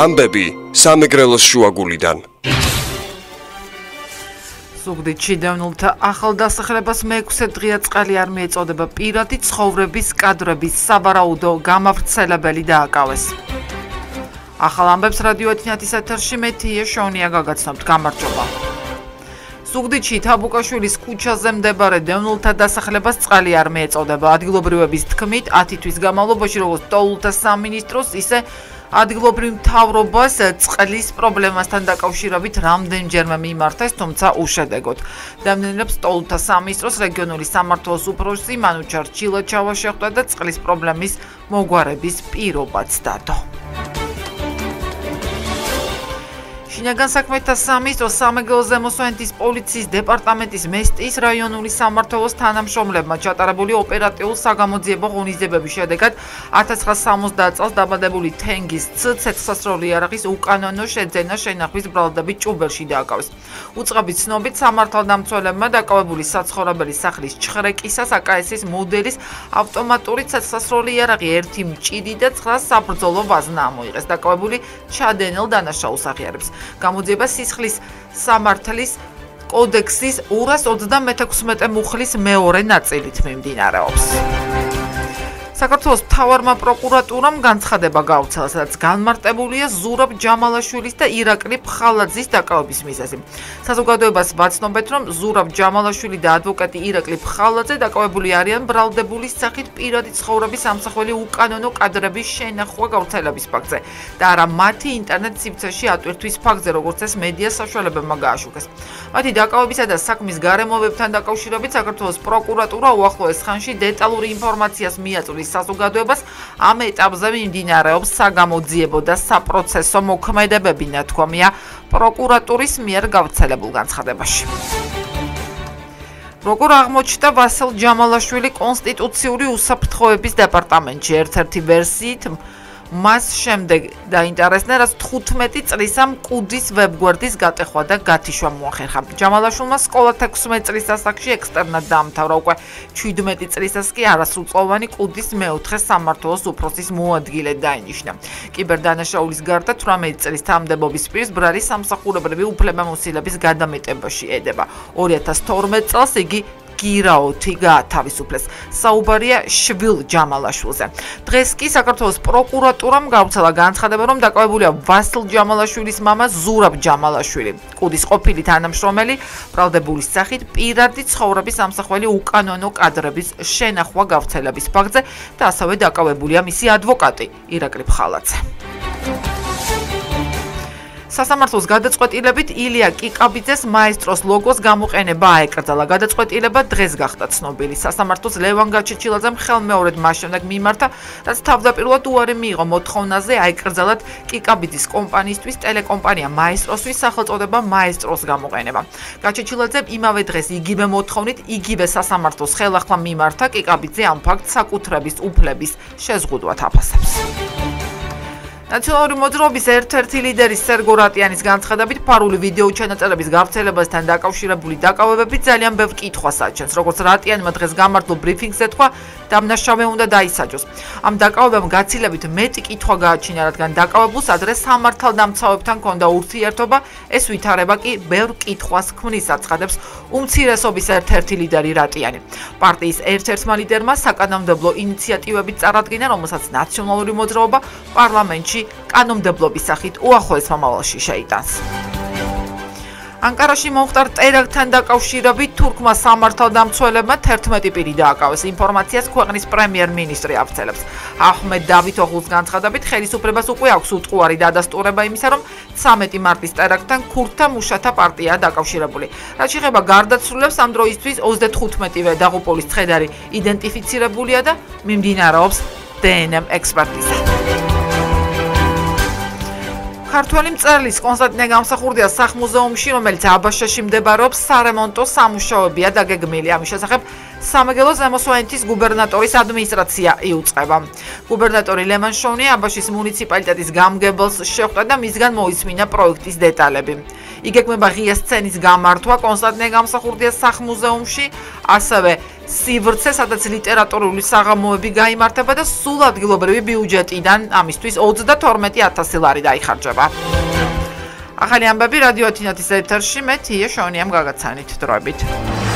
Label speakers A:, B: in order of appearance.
A: ამბები სამეგრელოს შუაგულიდან.
B: ზუგდიდში დევნილთა ახალ დასახლებას მე-6 დღეა წყალი არ მიეწოდება. პირადი ცხოვრების კადრების სავარაუდო გამავრცელებელი დააკავეს. ახალ ამბებს რადიო 11-ის ეთერში მე თია შონია გაგაცნობთ. გამარჯობა. ზუგდიდში თაბუკაშვილის ქუჩაზე მდებარე დევნილთა დასახლებას წყალი არ მიეწოდება. ადგილობრივების თქმით 10 თვის განმავლობაში როგორც სტოლთა სამინისტროს, ისე ადგილობრივ მთავრობას წყლის პრობლემასთან დაკავშირებით რამდენჯერმე მიმართეს, თუმცა უშედეგოდ. დევნილებს სტოლთა სამინისტროს რეგიონული სამმართველოს უფროსი მანუჩარ ჩილაჩავა შეხვდა და წყლის პრობლემის მოგვარების პირობაც დადო. შინაგან საქმეთა სამინისტროს სამეგრელოს ზემოსვენეთის პოლიციის დეპარტამენტის მესტიის რაიონული სამმართველოს თანამშრომლებმა ჩატარებული ოპერატიულ-საგამოძიებო ღონისძიებების შედეგად 1970 წელს დაბადებული თენგის ცეცხლსასროლი იარაღის უკანონო შეძენა შენახვის ბრალდებით ჭუბელში დააკავეს. უწყების ცნობით სამართალდამცველებმა დაკავებული საცხოვრებელი სახლის ჩხრეკისას აკაესის მოდელის ავტომატური ცეცხლსასროლი იარაღი 1 მჭიდი და 9 საბრძოლო ვაზნა ამოიღეს. დაკავებული ჩადენილ დანაშაულს აღიარებს. გამოძიება სისხლის სამართლის კოდექსის 236 მუხლის მეორე ნაწილით მიმდინარეობს. საქართველოს მთავარმა პროკურატურამ განცხადება გაუცხადა, სადაც განმარტებულია ზურაბ ჯამალაშვილის და ირაკლი ფხალაძის დაკავების მიზეზი. საზოგადოებას ვაცნობთ, რომ ზურაბ ჯამალაშვილი და ადვოკატი ირაკლი ფხალაძე დაკავებული არიან ბრალდებულის სახით პირადი ცხოვრების სამსახველი უკანონო კადრების შენახვა გავრცელების ფაქტზე და არა მათი ინტერნეტ სივრცეში ატვირთვის ფაქტზე, როგორც ეს მედია საშუალებებმა გააშუქეს. მათი დაკავებისა და საქმის გარემოებებთან დაკავშირებით საქართველოს პროკურატურა უახლოეს ხანში დეტალური ინფორმაციას მიაწვდის საზოგადოებას. ამ ეტაპზე მიმდინარეობს საგამოძიებო და საპროცესო მოქმედებები, ნათქვამია პროკურატურის მიერ გავრცელებულ განცხადებაში. როგორ აღმოჩნდა ვასილ ჯამალაშვილი კონსტიტუციური უსაფრთხოების დეპარტამენტში, ერთ-ერთი ვერსიით მას შემდეგ დაინტერესდნენ, რაც 15 წლისა მკუდის ვებგვერდის გატეხვა და გათიშვა მოახერხა. ჯამალაშვილმა სკოლა 16 წლის ასაკში ექსტერნად დაამთავრა, უკვე 17 წლისას კი არასრულწლოვანი კუდის მეოთხე სამმართველოს უფროსის მოადგილედ დაინიშნა. კიბერდანაშაულის გარდა 18 წლის თანამდებობის პირს ბრალი სამსახურებრივი უფლებამოსილების გადამეტებაში ედება. 2012 წელს იგი გირაოთი გაათავისუფლეს. საუბარია შვილ ჯამალაშვილზე. დღეს კი საქართველოს პროკურატურამ გავრცელა განცხადება, რომ დაკავებულია ვასილ ჯამალაშვილის მამა ზურაბ ჯამალაშვილი. კუდის ყოფილი თანამშრომელი ბრალდებულის სახით პირადი ცხოვრების სამსახველი უკანონო კადრების შენახვა გავრცელების ფაქტზე და ასევე დაკავებულია მისი ადვოკატი ირაკლი ფხალაძე. სასამართლოს გადაწყვეტილებით ილია კიკაბიძეს მაესტროს ლოგოს გამოყენება აეკრძალა. გადაწყვეტილება დღეს გახდა ცნობილი. სასამართლოს ლევან გაჩეჩილაძემ ხელმეორედ მას შემდეგ მიმართა, რაც თავდაპირველად უარი მიიღო მოთხოვნაზე აეკრძალათ კიკაბიძის კომპანიისთვის ტელეკომპანია მაესტროსთვის სახელწოდება მაესტროს გამოყენება. გაჩეჩილაძემ იმავე დღეს იგივე მოთხოვნით იგივე სასამართლოს ხელახლა მიმართა. კიკაბიძე ამ ფაქტს საკუთრების უფლების შეზღუდვად აფასებს. ნაციონალური მოძრაობის ერთ-ერთი ლიდერის სერგო რატიანის განცხადებით, ფარული ვიდეო ჩანაწერების გავრცელებასთან დაკავშირებული დაკავებები ძალიან ბევრ კითხვას აჩენს. როგორც რატიანმა დღეს გამართულ ბრიფინგზე თქვა, დამნაშავე უნდა დაისაჯოს. ამ დაკავებამ გაცილებით მეტი კითხვა გააჩინა, რადგან დაკავებულს ადრე სამართალდამცავებთან ჰქონდა ურთიერთობა, ეს ვითარება კი ბევრ კითხვას ქმნის, აცხადებს უმცირესობის ერთ-ერთი ლიდერი რატიანი. პარტიის ერთ-ერთმა ლიდერმა საკანონმდებლო ინიციატივებით წარადგინა, რომელსაც ნაციონალური მოძრაობა პარლამენტში კანონმდებლობის სახით უახლოეს მომავალში შეიტანს. ანკარაში მომხდარ ტერაქტთან დაკავშირებით თურქმა სამართალდამცველებმა 11 პირი დააკავეს. ინფორმაციას ქვეყნის პრემიერ-მინისტრი ავრცელებს. აჰმედ დავითოღლუს განცხადებით, ხელისუფლებას უკვე აქვს უტყუარი დადასტურება იმისა, რომ 13 მარტის ტერაქტთან ქურთთა მუშათა პარტიაა დაკავშირებული. რაც შეეხება გარდაცვლილებს, ამ დროისთვის 35-ვე დაღუპულის ცხედარი იდენტიფიცირებულია და მიმდინარეობს დნმ ექსპერტიზა. ქართველი მწერლის კონსტანტინე გამსახურდიას სახლ-მუზეუმში, რომელიც აბაშაში მდებარეობს, სარემონტო სამუშაოებია დაგეგმილი. ამის შესახებ სამეგრელოს ზემოსვენეთის გუბერნატორის ადმინისტრაცია იუწყება. გუბერნატორი ლემან შოვნია აბაშის მუნიციპალიტეტის გამგებელს შეხვდა და მისგან მოისმინა პროექტის დეტალები. იგეგმება ღია სცენის გამართვა კონსტანტინე გამსახურდიას სახლ-მუზეუმში, ასევე სივრცე, სადაც ლიტერატურული საღამოები გაიმართება და სულ ადგილობრივი ბიუჯეტიდან ამისთვის 32,000 ლარი დაიხარჯება. ახალი ამბები რადიო ათინათის ეთერში, მე თია შონიამ გაგაცანით დროებით.